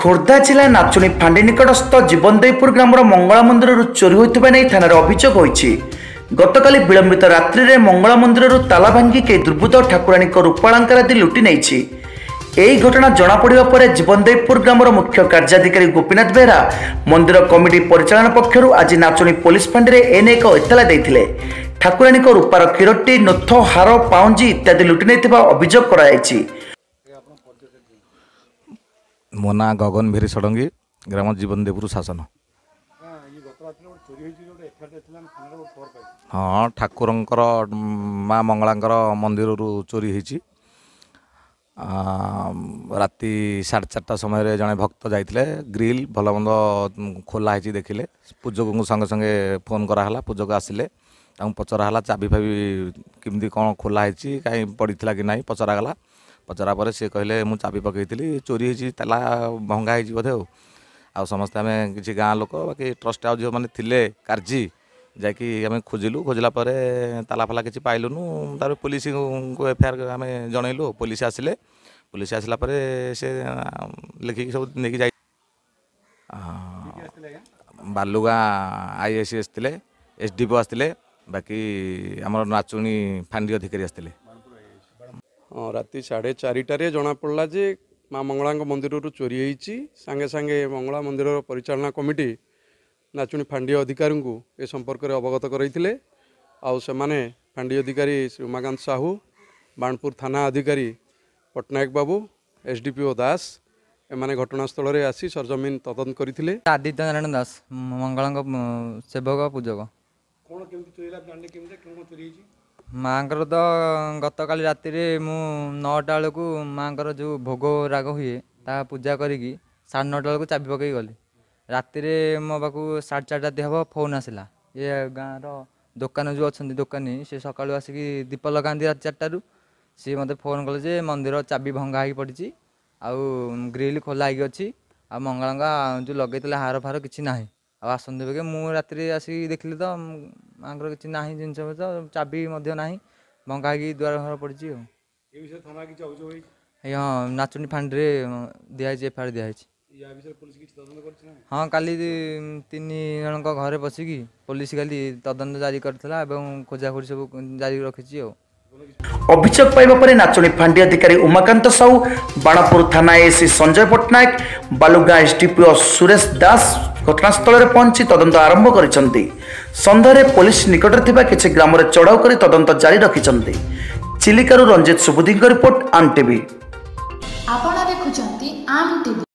खोर्धा जिला नाचुणी फांडी निकटस्थ जीवनदेवपुर ग्रामर मंगला मंदिर चोरी होता नहीं थाना अभियोग होती। गतकाली विलंबित रात्रि में मंगला मंदिर ताला भांगी के दुर्बृत्त ठाकुराणी रूपालंकार आदि लुटि नहीं। यही घटना जमापड़ा पर जीवनदेवपुर ग्रामर मुख्य कार्याधिकारी गोपीनाथ बेहरा मंदिर कमिटी परिचालन पक्षर आज नाचुणी पुलिस फांडी में एने एक इतला देते। ठाकुराणी रूपार किरटी नोथ हार पाउंजी इत्यादि लुटि नहीं अभियोग कराई। मो ना गगन भेरी षडंगी ग्राम जीवनदेवपुर शासन। हाँ ठाकुरंकर माँ मंगलांकर मंदिर चोरी होती। राति 4:30 समय जड़े भक्त जाते ग्रिल भल मंद खोला है देखिले। पूजक को संगे संगे फोन कराला। पूजक आसिले पचराला चाबी फाबी किमती कौन खोला है कहीं पड़ा कि ना पचरागला। पचरा पर सी कहले मु चाबी पकई चोरी होती ताला भंगा हो बोधे आ समस्ते आम किसी गाँ लोक बाकी ट्रस्ट हाउस जो मैंने थिले कार्जी जाकि आम खोजिलु। खोजला ताला फाला किसी पाइलुनु। तार पुलिस को एफआईआर आम जनइलु। पुलिस आसिले। पुलिस आसला से लिखिक सब नहीं जाए। बालुगाँ आईएसीएस थे एसडीपो आसते बाकी आमर नाचुणी फांडी अधिकारी आसते। हाँ राति 4:30 जना पड़ा जे माँ मंगला मंदिर चोरी होती। सांगे सांगे मंगला मंदिर परिचालना कमिटी नाचुणी फांडी अधिकारी को ए संपर्क में अवगत करते। आने फांडी अधिकारी श्री उमाकांत साहू, बाणपुर थाना अधिकारी पट्टनायक बाबू, एसडीपीओ दास एमाने घटनास्थल में आसी सरजमीन तदंत करते। आदित्य नारायण दास मंगला सेवक पूजक। माँ तो गतकाली राति मु 9टा बेलू माँ जो भोग राग हुए ता पूजा करी 9:30 बेलू चाबी पकई गली। राति मो पाक 4:30 हम फोन आसला। ये गाँव दुकान जो अच्छा दुकानी से सका आसिक दीप लगाती रात 4टारू सी मत फोन कले जे मंदिर चाबी भंगा हो पड़ी आउ ग्रिल खोला अच्छी आ मंगला जो लगे हार फार किसी ना आसंत बेगे मुझे राति आसिक देखिली तो माँ किसी ना जिन चाबी ना भंगा द्वार घर पड़ी। हाँ नाचुणी फांडी दिखाई एफआईआर दिखाई। हाँ काली 3 जन घरे बसिकी पुलिस काली तदंत जारी करथिला एवं खोजाखोजी सब जारी रखिछि। अभियोग पाइबा परे नाचुणी फांडी अधिकारी उमाकांत साहू, बाणपुर थाना एसी संजय पट्टनायक, बालुगाँ एसडीपीओ सुरेश दास घटनास्थल में पहुंची तदंत आरंभ करिसेंती। संध्यारे पुलिस निकट थिबा किछि ग्राम रे चढ़ाऊ करी तदंत जारी रखिसेंती। चिलिकारू रंजित सुबुद्धि रिपोर्ट आम टीवी। आपण देखुचंती आम टीवी।